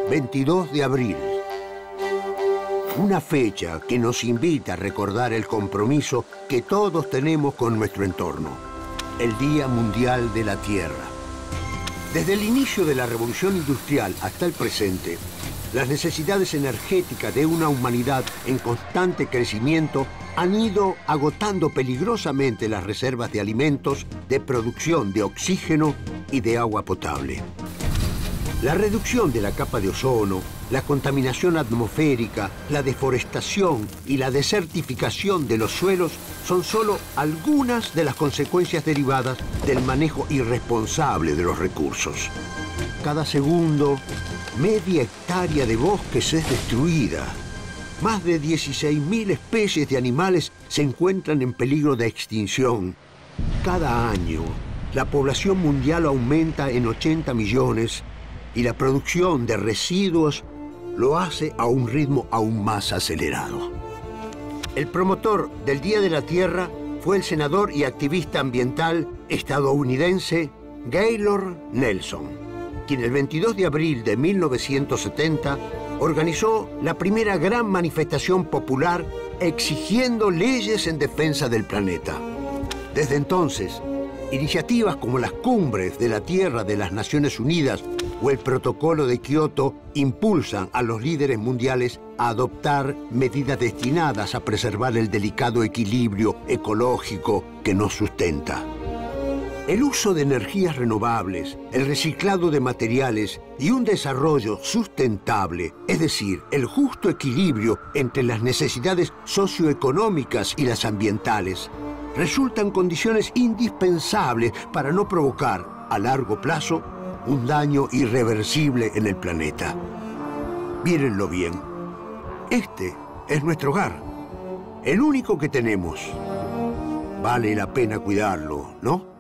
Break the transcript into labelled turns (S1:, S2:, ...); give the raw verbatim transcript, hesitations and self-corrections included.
S1: veintidós de abril. Una fecha que nos invita a recordar el compromiso que todos tenemos con nuestro entorno. El Día Mundial de la Tierra. Desde el inicio de la Revolución Industrial hasta el presente, las necesidades energéticas de una humanidad en constante crecimiento han ido agotando peligrosamente las reservas de alimentos, de producción de oxígeno y de agua potable. La reducción de la capa de ozono, la contaminación atmosférica, la deforestación y la desertificación de los suelos son solo algunas de las consecuencias derivadas del manejo irresponsable de los recursos. Cada segundo, media hectárea de bosques es destruida. Más de dieciséis mil especies de animales se encuentran en peligro de extinción. Cada año, la población mundial aumenta en ochenta millones y la producción de residuos lo hace a un ritmo aún más acelerado. El promotor del Día de la Tierra fue el senador y activista ambiental estadounidense Gaylord Nelson, quien el veintidós de abril de mil novecientos setenta organizó la primera gran manifestación popular exigiendo leyes en defensa del planeta. Desde entonces, iniciativas como las Cumbres de la Tierra de las Naciones Unidas o el Protocolo de Kioto impulsan a los líderes mundiales a adoptar medidas destinadas a preservar el delicado equilibrio ecológico que nos sustenta. El uso de energías renovables, el reciclado de materiales y un desarrollo sustentable, es decir, el justo equilibrio entre las necesidades socioeconómicas y las ambientales, resultan condiciones indispensables para no provocar, a largo plazo, un daño irreversible en el planeta. Mírenlo bien. Este es nuestro hogar, el único que tenemos. Vale la pena cuidarlo, ¿no?